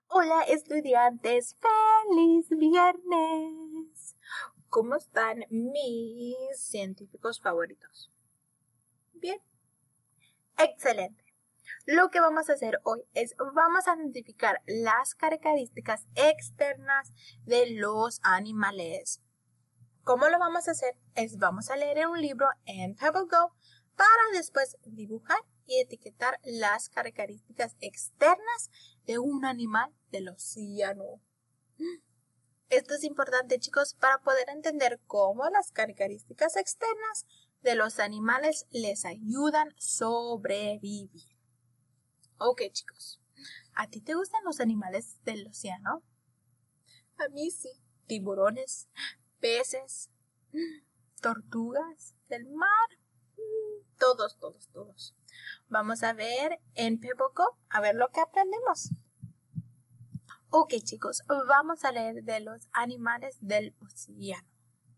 Hola estudiantes, feliz viernes. ¿Cómo están mis científicos favoritos? Bien, excelente. Lo que vamos a hacer hoy es vamos a identificar las características externas de los animales. ¿Cómo lo vamos a hacer? Vamos a leer un libro en PebbleGo para después dibujar y etiquetar las características externas de un animal del océano. Esto es importante, chicos, para poder entender cómo las características externas de los animales les ayudan a sobrevivir. Ok, chicos, ¿a ti te gustan los animales del océano? A mí sí. Tiburones, peces, tortugas del mar, todos. Vamos a ver en PebbleGo, a ver lo que aprendemos. Ok, chicos, vamos a leer de los animales del océano.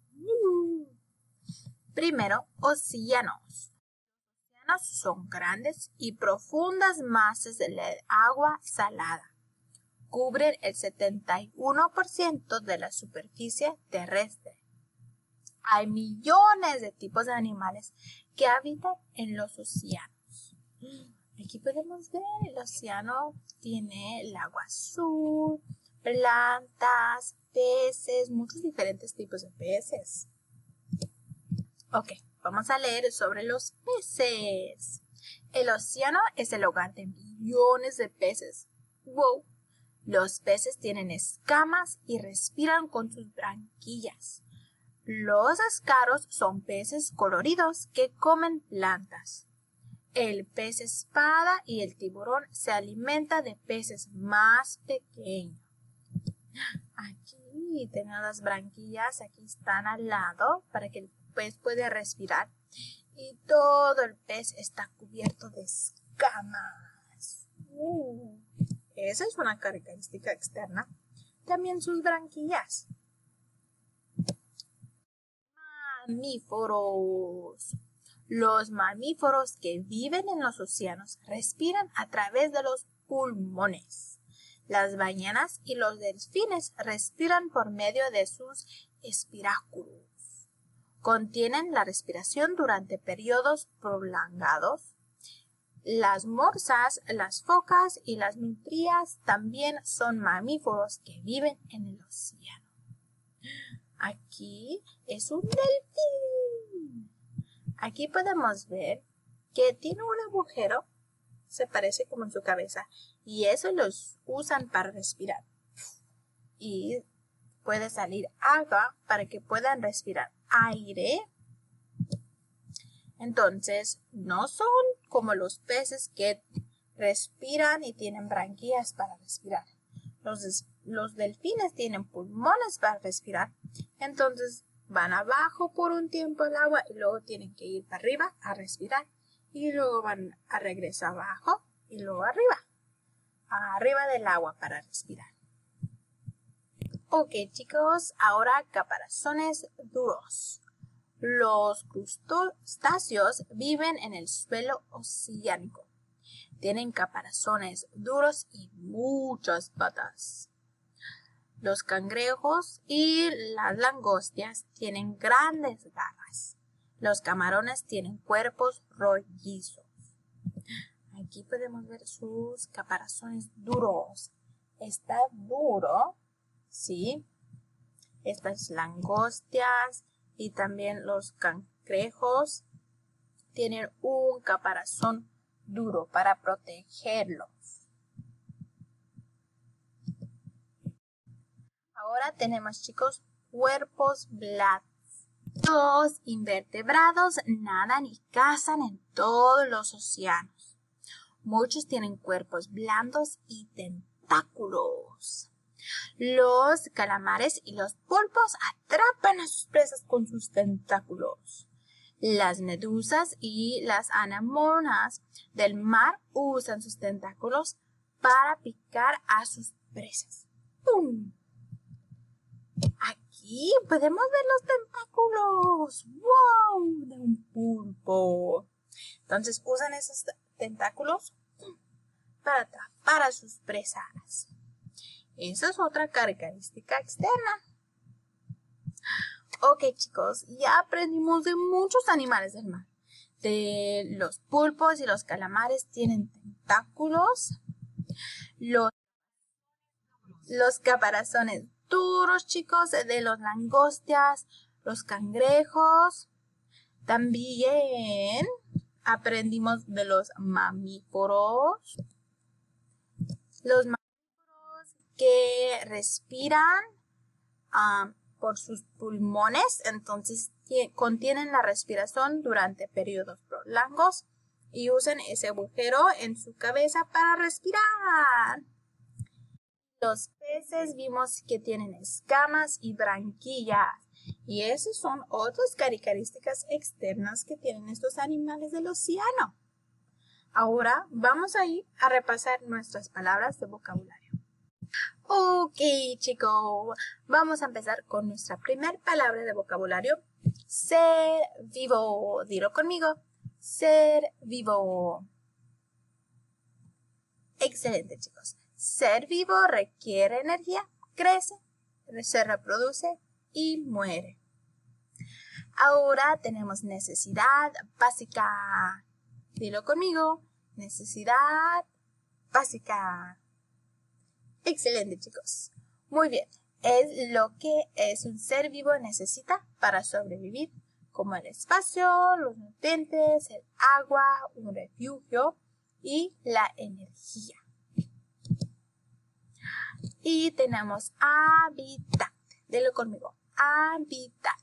Primero, océanos. Los océanos son grandes y profundas masas de agua salada. Cubren el 71% de la superficie terrestre. Hay millones de tipos de animales que habitan en los océanos. Aquí podemos ver el océano tiene el agua azul, plantas, peces, muchos diferentes tipos de peces. Ok, vamos a leer sobre los peces. El océano es el hogar de millones de peces. ¡Wow! Los peces tienen escamas y respiran con sus branquillas. Los escaros son peces coloridos que comen plantas. El pez espada y el tiburón se alimentan de peces más pequeños. Aquí tenemos las branquillas, aquí están al lado para que el pez pueda respirar. Y todo el pez está cubierto de escamas. Esa es una característica externa. También sus branquillas. Mamíferos. Los mamíferos que viven en los océanos respiran a través de los pulmones. Las ballenas y los delfines respiran por medio de sus espiráculos. Contienen la respiración durante periodos prolongados. Las morsas, las focas y las nutrias también son mamíferos que viven en el océano. Aquí es un delfín. Aquí podemos ver que tiene un agujero, se parece como en su cabeza, y eso los usan para respirar. Y puede salir agua para que puedan respirar aire. Entonces, no son como los peces que respiran y tienen branquias para respirar. Los delfines tienen pulmones para respirar. Entonces, van abajo por un tiempo el agua y luego tienen que ir para arriba a respirar. Y luego van a regresar abajo y luego arriba del agua para respirar. Ok, chicos, ahora caparazones duros. Los crustáceos viven en el suelo oceánico. Tienen caparazones duros y muchas patas. Los cangrejos y las langostas tienen grandes garras. Los camarones tienen cuerpos rollizos. Aquí podemos ver sus caparazones duros. Está duro, ¿sí? Estas langostas y también los cangrejos tienen un caparazón duro para protegerlos. Ahora tenemos, chicos, cuerpos blandos. Los invertebrados nadan y cazan en todos los océanos. Muchos tienen cuerpos blandos y tentáculos. Los calamares y los pulpos atrapan a sus presas con sus tentáculos. Las medusas y las anemonas del mar usan sus tentáculos para picar a sus presas. ¡Pum! Aquí podemos ver los tentáculos. ¡Wow! De un pulpo. Entonces usan esos tentáculos para atrapar a sus presas. Esa es otra característica externa. Ok, chicos, ya aprendimos de muchos animales del mar. De los pulpos y los calamares tienen tentáculos. Los caparazones duros, chicos, de los langostias, los cangrejos. También aprendimos de los mamíferos. Los mamíferos que respiran por sus pulmones, entonces contienen la respiración durante periodos prolongados y usan ese agujero en su cabeza para respirar. Los peces vimos que tienen escamas y branquillas y esas son otras características externas que tienen estos animales del océano. Ahora vamos a ir a repasar nuestras palabras de vocabulario. Ok, chicos, vamos a empezar con nuestra primera palabra de vocabulario. Ser vivo. Dilo conmigo. Ser vivo. Excelente, chicos. Ser vivo requiere energía, crece, se reproduce y muere. Ahora tenemos necesidad básica. Dilo conmigo. Necesidad básica. Excelente, chicos. Muy bien. Es lo que un ser vivo necesita para sobrevivir, como el espacio, los nutrientes, el agua, un refugio y la energía. Y tenemos hábitat. Dilo conmigo. Hábitat.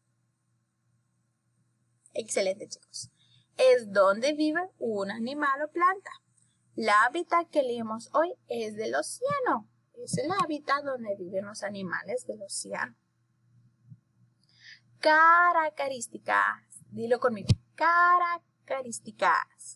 Excelente, chicos. Es donde vive un animal o planta. El hábitat que leemos hoy es del océano. Es el hábitat donde viven los animales del océano. Características. Dilo conmigo. Características.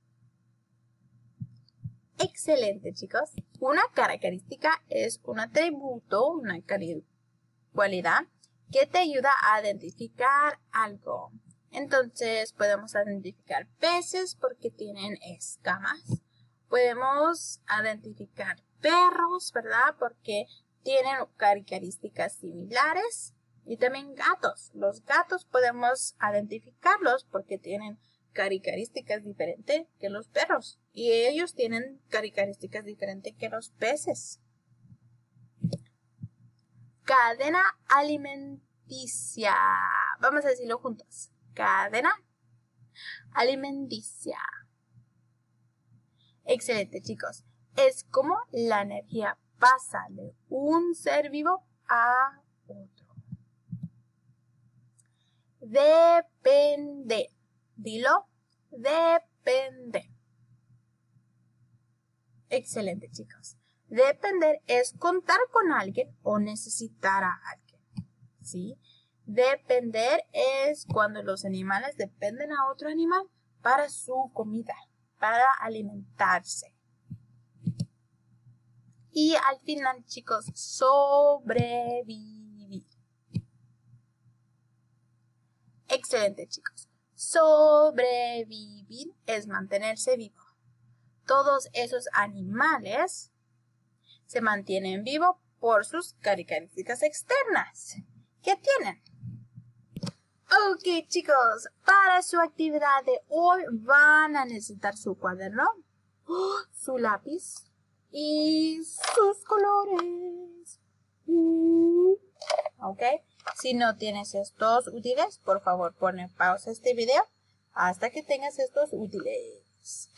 Excelente, chicos. Una característica es un atributo, una cualidad que te ayuda a identificar algo. Entonces, podemos identificar peces porque tienen escamas. Podemos identificar perros, ¿verdad? Porque tienen características similares. Y también gatos. Los gatos podemos identificarlos porque tienen características diferentes que los perros. Y ellos tienen características diferentes que los peces. Cadena alimenticia. Vamos a decirlo juntos. Cadena alimenticia. Excelente, chicos. Es como la energía pasa de un ser vivo a otro. Depender. Dilo. Depender. Excelente, chicos. Depender es contar con alguien o necesitar a alguien. ¿Sí? Depender es cuando los animales dependen a otro animal para su comida, para alimentarse. Y al final, chicos, sobrevivir. Excelente, chicos. Sobrevivir es mantenerse vivo. Todos esos animales se mantienen vivos por sus características externas. ¿Qué tienen? Ok, chicos, para su actividad de hoy van a necesitar su cuaderno, su lápiz y sus colores. Ok, si no tienes estos útiles, por favor pone pausa este video hasta que tengas estos útiles.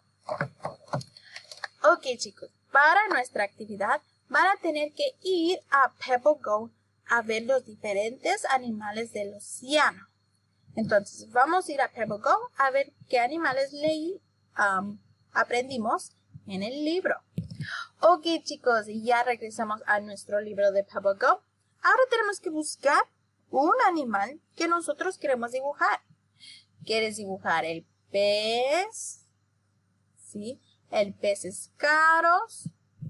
Ok, chicos, para nuestra actividad van a tener que ir a PebbleGo a ver los diferentes animales del océano. Entonces, vamos a ir a PebbleGo a ver qué animales aprendimos en el libro. Ok, chicos, ya regresamos a nuestro libro de PebbleGo. Ahora tenemos que buscar un animal que nosotros queremos dibujar. ¿Quieres dibujar el pez? ¿Sí? El pez escaros.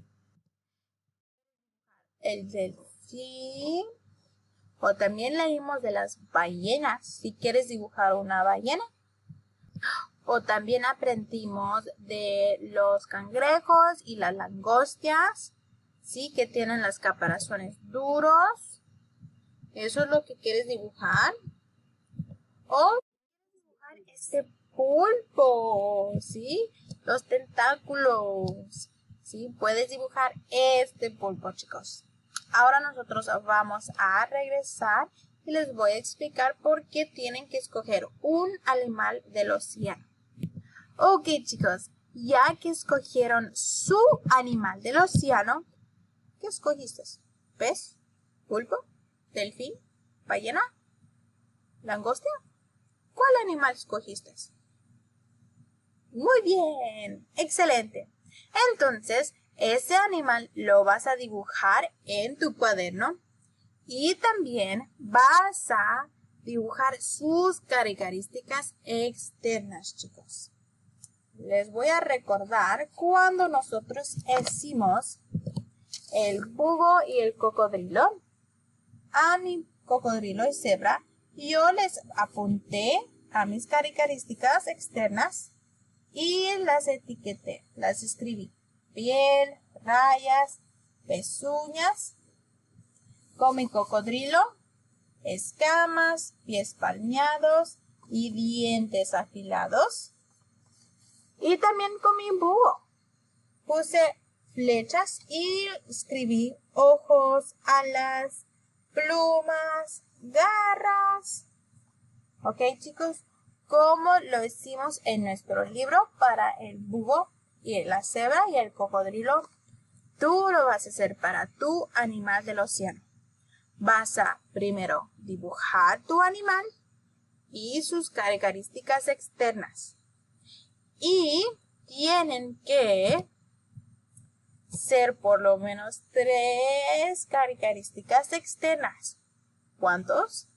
El delfín. O también leímos de las ballenas. Si quieres dibujar una ballena. O también aprendimos de los cangrejos y las langostias. ¿sí? Que tienen las caparazones duros. ¿Eso es lo que quieres dibujar? O dibujar este pulpo, ¿sí? Los tentáculos, ¿sí? Puedes dibujar este pulpo, chicos. Ahora nosotros vamos a regresar y les voy a explicar por qué tienen que escoger un animal del océano. Ok, chicos, ya que escogieron su animal del océano, ¿qué escogiste? ¿Pez? ¿Pulpo? ¿Delfín? ¿Ballena? ¿Langosta? ¿Cuál animal escogiste? Muy bien, excelente. Entonces, ese animal lo vas a dibujar en tu cuaderno y también vas a dibujar sus características externas, chicos. Les voy a recordar cuando nosotros hicimos el búho y el cocodrilo. A mi cocodrilo y cebra, yo les apunté a mis características externas y las etiqueté, las escribí. Piel, rayas, pezuñas. Con mi cocodrilo, escamas, pies palmeados y dientes afilados. Y también con mi búho puse flechas y escribí ojos, alas, plumas, garras. Ok, chicos, como lo hicimos en nuestro libro para el búho y la cebra y el cocodrilo, tú lo vas a hacer para tu animal del océano. Vas a primero dibujar tu animal y sus características externas. Y tienen que ser por lo menos 3 características externas. ¿Cuántos?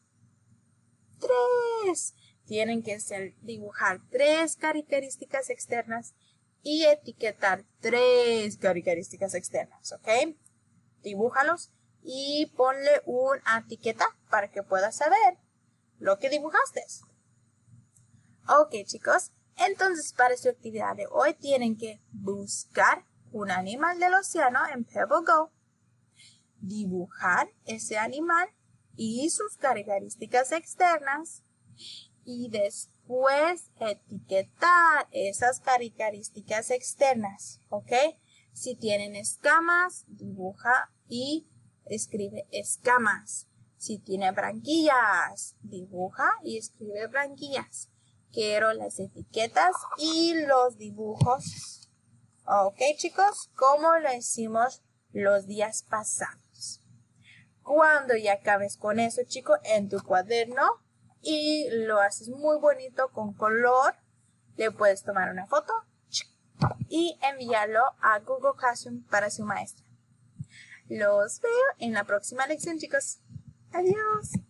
3. Tienen que dibujar 3 características externas y etiquetar 3 características externas, ¿ok? Dibújalos y ponle una etiqueta para que puedas saber lo que dibujaste. Ok, chicos. Entonces, para su actividad de hoy tienen que buscar un animal del océano en Pebble Go, dibujar ese animal y sus características externas y después etiquetar esas características externas, ¿ok? Si tienen escamas, dibuja y escribe escamas. Si tiene branquillas, dibuja y escribe branquillas. Quiero las etiquetas y los dibujos. Ok, chicos, como lo hicimos los días pasados. Cuando ya acabes con eso, chicos, en tu cuaderno y lo haces muy bonito con color, le puedes tomar una foto y enviarlo a Google Classroom para su maestra. Los veo en la próxima lección, chicos. Adiós.